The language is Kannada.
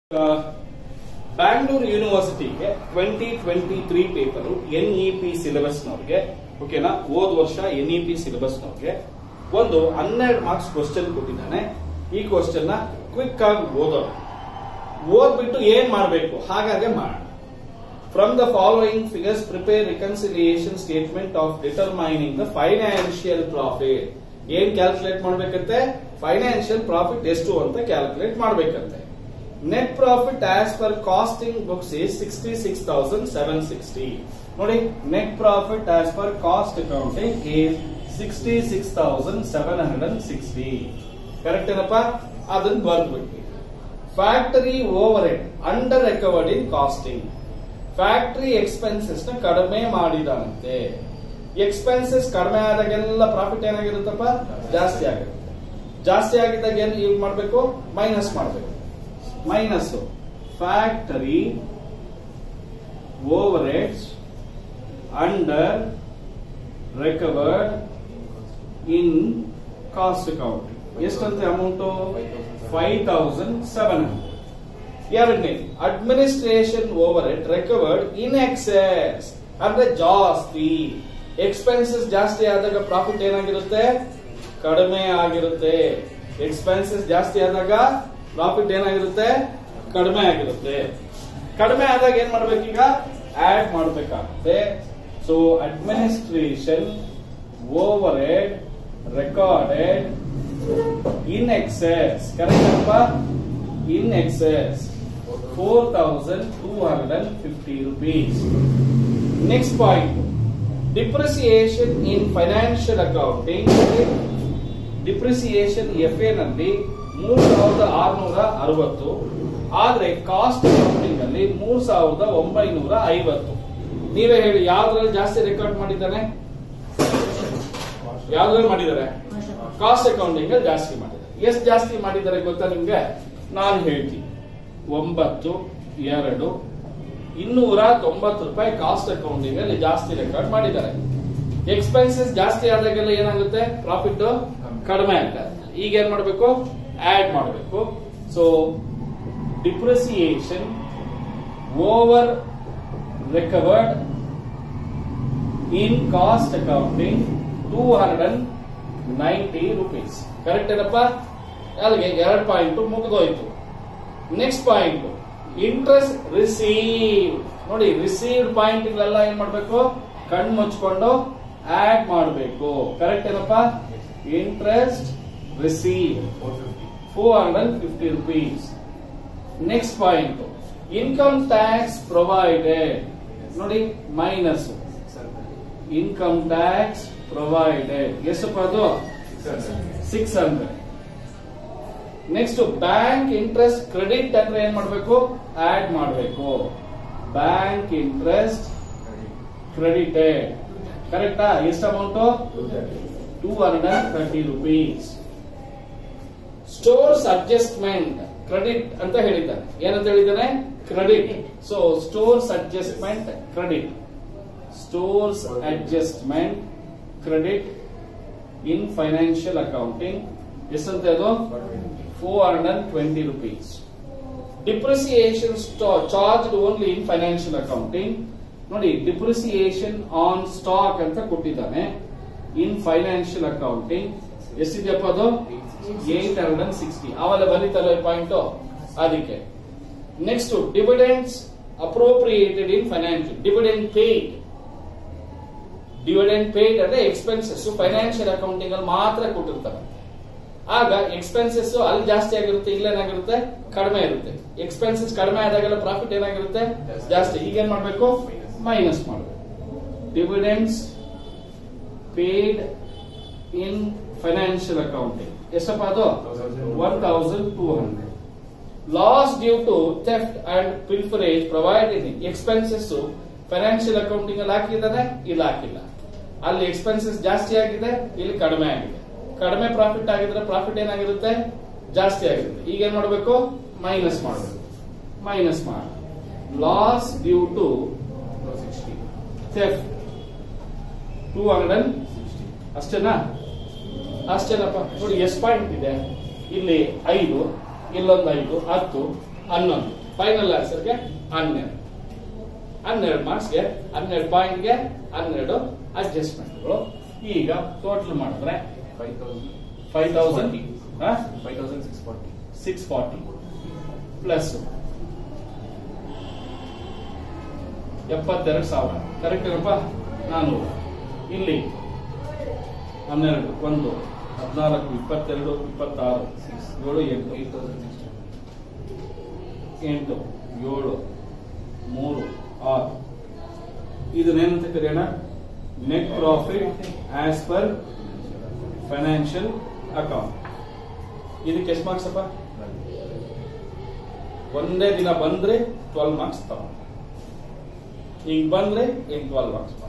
ಬ್ಯಾಂಗ್ಳೂರ್ ಯೂನಿವರ್ಸಿಟಿಗೆ 2023 ಪೇಪರ್ ಎನ್ಇಪಿ ಸಿಲೆಬಸ್ ನವರಿಗೆ ಓಕೆನಾ. ಹೋದ ವರ್ಷ ಎನ್ಇಪಿ ಸಿಲೆಬಸ್ ನವರಿಗೆ ಒಂದು 12 ಮಾರ್ಕ್ಸ್ ಕ್ವಶನ್ ಕೊಟ್ಟಿದ್ದಾನೆ. ಈ ಕ್ವಶನ್ ನ ಕ್ವಿಕ್ ಆಗಿ ಓದ್ಬಿಟ್ಟು ಏನ್ ಮಾಡಬೇಕು ಹಾಗಾಗಿ ಮಾಡೋಣ. From the following figures prepare reconciliation statement of determining the financial profit. ಏನ್ ಕ್ಯಾಲ್ಕುಲೇಟ್ ಮಾಡ್ಬೇಕಂತೆ? ಫೈನಾನ್ಷಿಯಲ್ ಪ್ರಾಫಿಟ್ ಎಷ್ಟು ಅಂತ ಕ್ಯಾಲ್ಕುಲೇಟ್ ಮಾಡ್ಬೇಕಂತೆ. Net profit as per costing books is 66,760. ನೋಡಿ, net profit as per cost accounting is 66,760. Correct ಏನಪ್ಪ? ಅದನ್ನ ಬರ್ದ್ಬಿಟ್ಟು factory overhead under recovered in costing. Factory expenses ನ ಕಡಿಮೆ ಮಾಡಿದಾನಂತೆ. ಎಕ್ಸ್ಪೆನ್ಸಸ್ ಕಡಿಮೆ ಆದಾಗೆಲ್ಲ ಪ್ರಾಫಿಟ್ ಏನಾಗಿರುತ್ತಪ್ಪ? ಜಾಸ್ತಿ ಆಗುತ್ತೆ. ಜಾಸ್ತಿ ಆಗಿದ್ದಾಗ ಏನ್ ಮಾಡ್ಬೇಕು? ಮೈನಸ್ ಮಾಡ್ಬೇಕು. Minus factory overheads under recovered in cost account. ಎಷ್ಟಂತೆ ಅಮೌಂಟ್? 5,700. ಎರಡನೇ administration overhead recovered in excess ಅಂದ್ರೆ ಜಾಸ್ತಿ. ಎಕ್ಸ್ಪೆನ್ಸಸ್ ಜಾಸ್ತಿ ಆದಾಗ ಪ್ರಾಫಿಟ್ ಏನಾಗಿರುತ್ತೆ? ಕಡಿಮೆ ಆಗಿರುತ್ತೆ. ಎಕ್ಸ್ಪೆನ್ಸಸ್ ಜಾಸ್ತಿ ಆದಾಗ ಪ್ರಾಫಿಟ್ ಏನಾಗಿರುತ್ತೆ? ಕಡಿಮೆ ಆಗಿರುತ್ತೆ. ಕಡಿಮೆ ಆದಾಗ ಏನ್ ಮಾಡ್ಬೇಕೀಗ? ಆಡ್ ಮಾಡಬೇಕಾಗುತ್ತೆ. So administration overhead recorded in excess. Correct ಅಪ್ಪ? In excess 4,250 rupees. Next point, depreciation in financial accounting. Depreciation FA ನಲ್ಲಿ 3,660, ಆದ್ರೆ ಕಾಸ್ಟ್ ಅಕೌಂಟಿಂಗ್ ಅಲ್ಲಿ 3,950. ನೀವೇ ಹೇಳಿ, ಯಾವ್ದ್ರಲ್ಲಿ ಜಾಸ್ತಿ ರೆಕಾರ್ಡ್ ಮಾಡಿದ್ದಾನೆ? ಯಾವ್ದ್ರಲ್ಲಿ ಮಾಡಿದ್ದಾರೆ? ಕಾಸ್ಟ್ ಅಕೌಂಟಿಂಗ್ ಅಲ್ಲಿ ಜಾಸ್ತಿ ಮಾಡಿದ್ದಾರೆ. ಎಷ್ಟು ಜಾಸ್ತಿ ಮಾಡಿದ್ದಾರೆ ಗೊತ್ತಾ ನಿಮ್ಗೆ? ನಾನು ಹೇಳ್ತೀನಿ. 9,290 ರೂಪಾಯಿ ಕಾಸ್ಟ್ ಅಕೌಂಟಿಂಗ್ ಅಲ್ಲಿ ಜಾಸ್ತಿ ರೆಕಾರ್ಡ್ ಮಾಡಿದ್ದಾರೆ. ಎಕ್ಸ್ಪೆನ್ಸಸ್ ಜಾಸ್ತಿ ಆದಾಗೆಲ್ಲ ಏನಾಗುತ್ತೆ? ಪ್ರಾಫಿಟ್ ಕಡಿಮೆ ಆಗುತ್ತೆ. ಈಗ ಏನ್ ಮಾಡಬೇಕು? ಆಡ್ ಮಾಡಬೇಕು. So depreciation over recovered in cost accounting 290 rupees. Correct ಏನಪ್ಪ? ಅಲ್ಲಿಗೆ 2 ಪಾಯಿಂಟ್ ಮುಗಿದೋಯ್ತು. Next point, interest receive. ನೋಡಿ, ರಿಸೀವ್ಡ್ ಪಾಯಿಂಟ್ ಗಳೆಲ್ಲ ಏನ್ ಮಾಡ್ಬೇಕು? ಕಣ್ಣು ಮುಚ್ಕೊಂಡು ಆಡ್ ಮಾಡಬೇಕು. ಕರೆಕ್ಟ್ ಏನಪ್ಪ? Interest receive 450 rupees. Next point, income tax provided. ನೋಡಿ, ಮೈನಸ್ ಇನ್ಕಮ್ ಟ್ಯಾಕ್ಸ್ ಪ್ರೊವೈಡೆಡ್. ಎಷ್ಟಪ್ಪ ಅದು? 600. ನೆಕ್ಸ್ಟ್ ಬ್ಯಾಂಕ್ ಇಂಟ್ರೆಸ್ಟ್ ಕ್ರೆಡಿಟ್ ಅಂದ್ರೆ ಏನ್ ಮಾಡಬೇಕು? ಆಡ್ ಮಾಡಬೇಕು. Bank interest credited. ಕರೆಕ್ಟಾ? ಎಷ್ಟು amount? 230 rupees. Stores adjustment credit ಅಂತ ಹೇಳಿದ್ದಾನೆ. ಏನಂತ ಹೇಳಿದ್ದಾನೆ? Credit. So stores adjustment credit. Stores adjustment credit in financial accounting ಎಷ್ಟಂತ? ಅದು 420 rupees. Depreciation charged only in financial accounting. ನೋಡಿ, ಡಿಪ್ರಿಸಿಯೇಷನ್ ಆನ್ ಸ್ಟಾಕ್ ಅಂತ ಕೊಟ್ಟಿದ್ದಾನೆ. ಇನ್ ಫೈನಾನ್ಷಿಯಲ್ ಅಕೌಂಟಿಂಗ್ ಎಷ್ಟಿದೆಯಪ್ಪ? ಅದು 860. ಅವೆಲ್ಲ ಬರೀತಾರೆ ಪಾಯಿಂಟ್ ಅದಕ್ಕೆ. Next, dividends appropriated in financial. Dividend paid. Dividend paid ಅಂದ್ರೆ ಎಕ್ಸ್ಪೆನ್ಸಸ್ ಫೈನಾನ್ಷಿಯಲ್ ಅಕೌಂಟಿಂಗ್ ಅಲ್ಲಿ ಮಾತ್ರ ಕೊಟ್ಟಿರ್ತಾರೆ. ಆಗ ಎಕ್ಸ್ಪೆನ್ಸಸ್ ಅಲ್ಲಿ ಜಾಸ್ತಿ ಆಗಿರುತ್ತೆ, ಇಲ್ಲೇನಾಗಿರುತ್ತೆ? ಕಡಿಮೆ ಇರುತ್ತೆ. ಎಕ್ಸ್ಪೆನ್ಸಸ್ ಕಡಿಮೆ ಆದಾಗೆಲ್ಲ ಪ್ರಾಫಿಟ್ ಏನಾಗಿರುತ್ತೆ? ಜಾಸ್ತಿ. ಈಗ ಏನ್ ಮಾಡ್ಬೇಕು? ಮೈನಸ್ ಮಾಡಬೇಕು. Dividends paid in financial accounting ಎಷ್ಟಪ್ಪ? ಅದು 1,200. Loss due to theft and pilferage provided in. Expenses financial accounting ಅಲ್ಲಿ ಹಾಕಿದ್ದಾನೆ, ಇಲ್ಲಿ ಹಾಕಿಲ್ಲ. ಅಲ್ಲಿ ಎಕ್ಸ್ಪೆನ್ಸಸ್ ಜಾಸ್ತಿ ಆಗಿದೆ, ಇಲ್ಲಿ ಕಡಿಮೆ ಆಗಿದೆ. ಕಡಿಮೆ ಪ್ರಾಫಿಟ್ ಆಗಿದ್ರೆ ಪ್ರಾಫಿಟ್ ಏನಾಗಿರುತ್ತೆ? ಜಾಸ್ತಿ ಆಗಿರುತ್ತೆ. ಈಗ ಏನ್ ಮಾಡಬೇಕು? ಮೈನಸ್ ಮಾಡಬೇಕು. ಮೈನಸ್ ಮಾಡಿ ಲಾಸ್ ಡ್ಯೂ ಟು ಥೆಫ್ಟ್ 260. ಅಷ್ಟೇನಾ? ಅಷ್ಟೇನಪ್ಪ. ನೋಡಿ, ಎಷ್ಟು ಪಾಯಿಂಟ್ ಇದೆ ಇಲ್ಲಿ? 5, ಇಲ್ಲೊಂದು 5, 10, 11. ಫೈನಲ್ ಆನ್ಸರ್ಗೆ 12. 12 ಮಾರ್ಕ್ಸ್ಗೆ 12 ಪಾಯಿಂಟ್ಗೆ 12 ಅಡ್ಜಸ್ಟ್ಮೆಂಟ್ಗಳು. ಈಗ ಟೋಟಲ್ ಮಾಡಿದ್ರೆ 5640 ಪ್ಲಸ್ 72,000 ಕರೆಕ್ಟ್ ಏನಪ್ಪ? 400 ಇಲ್ಲಿ 12 1 14 22 26 7 8 7 3 6 ಇದನ್ನೇನಂತ ಕರೆಯೋಣ? Net profit as per financial account. ಇದಕ್ಕೆ ಎಷ್ಟು ಮಾರ್ಕ್ಸ್ ಅಪ್ಪ? ಒಂದೇ ದಿನ ಬಂದ್ರೆ 12 ಮಾರ್ಕ್ಸ್ ತಗೊಂಡು, ಈಗ ಬಂದ್ರೆ 12 ಮಾರ್ಕ್ಸ್.